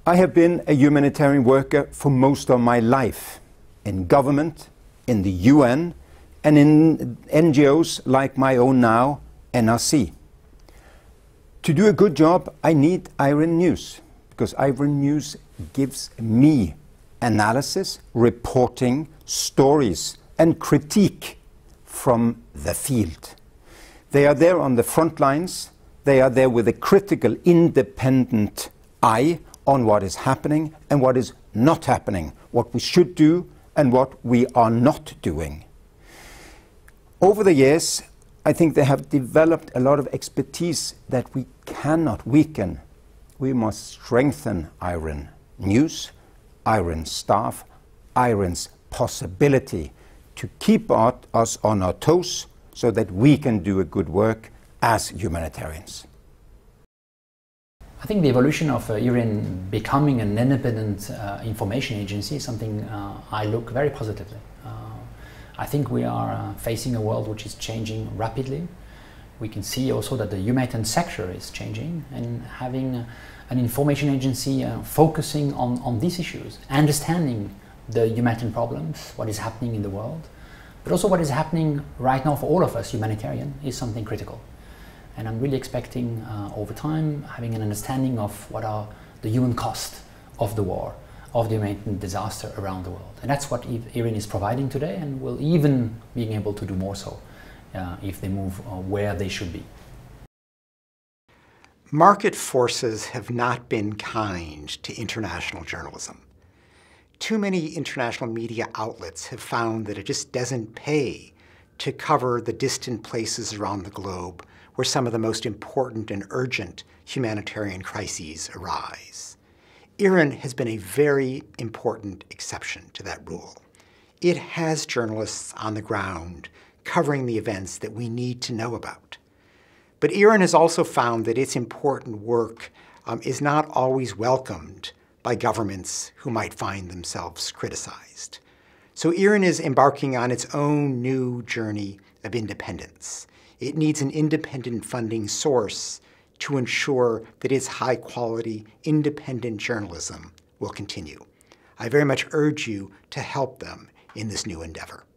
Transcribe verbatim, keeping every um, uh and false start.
I have been a humanitarian worker for most of my life, in government, in the U N, and in N G Os like my own now, N R C. To do a good job, I need I R I N News, because I R I N News gives me analysis, reporting, stories, and critique from the field. They are there on the front lines. They are there with a critical, independent eye on what is happening and what is not happening, what we should do and what we are not doing. Over the years, I think they have developed a lot of expertise that we cannot weaken. We must strengthen I R I N News, I R I N staff, I R I N's possibility to keep us on our toes so that we can do a good work as humanitarians. I think the evolution of uh, I R I N becoming an independent uh, information agency is something uh, I look very positively. Uh, I think we are uh, facing a world which is changing rapidly. We can see also that the humanitarian sector is changing, and having uh, an information agency uh, focusing on, on these issues, understanding the humanitarian problems, what is happening in the world, but also what is happening right now for all of us humanitarian is something critical. And I'm really expecting uh, over time having an understanding of what are the human cost of the war, of the humanitarian disaster around the world. And that's what I R I N is providing today, and will even being able to do more so uh, if they move uh, where they should be. Market forces have not been kind to international journalism. Too many international media outlets have found that it just doesn't pay to cover the distant places around the globe where some of the most important and urgent humanitarian crises arise. I R I N has been a very important exception to that rule. It has journalists on the ground covering the events that we need to know about. But I R I N has also found that its important work um, is not always welcomed by governments who might find themselves criticized. So I R I N is embarking on its own new journey of independence. It needs an independent funding source to ensure that its high-quality, independent journalism will continue. I very much urge you to help them in this new endeavor.